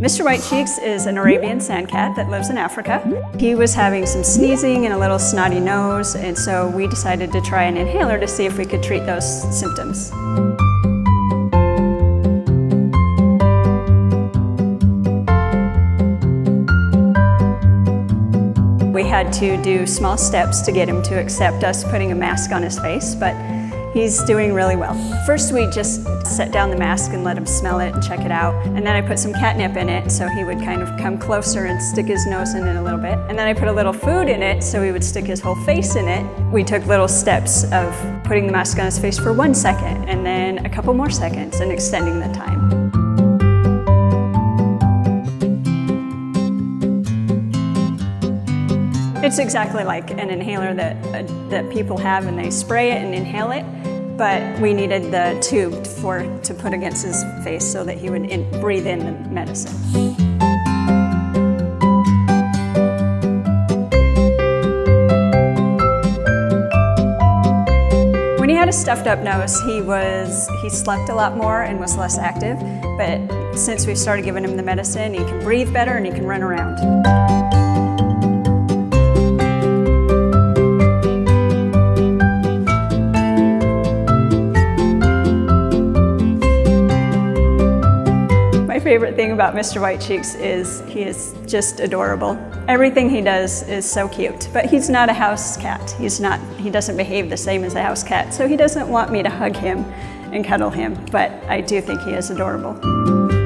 Mr. White Cheeks is an Arabian sandcat that lives in Africa. He was having some sneezing and a little snotty nose, and so we decided to try an inhaler to see if we could treat those symptoms. We had to do small steps to get him to accept us putting a mask on his face, but he's doing really well. First, we just set down the mask and let him smell it and check it out. And then I put some catnip in it so he would kind of come closer and stick his nose in it a little bit. And then I put a little food in it so he would stick his whole face in it. We took little steps of putting the mask on his face for 1 second and then a couple more seconds and extending the time. It's exactly like an inhaler that people have, and they spray it and inhale it, but we needed the tube to put against his face so that he would breathe in the medicine. When he had a stuffed up nose, he slept a lot more and was less active, but since we started giving him the medicine, he can breathe better and he can run around. My favorite thing about Mr. White Cheeks is he is just adorable. Everything he does is so cute, but he's not a house cat. He doesn't behave the same as a house cat, so he doesn't want me to hug him and cuddle him, but I do think he is adorable.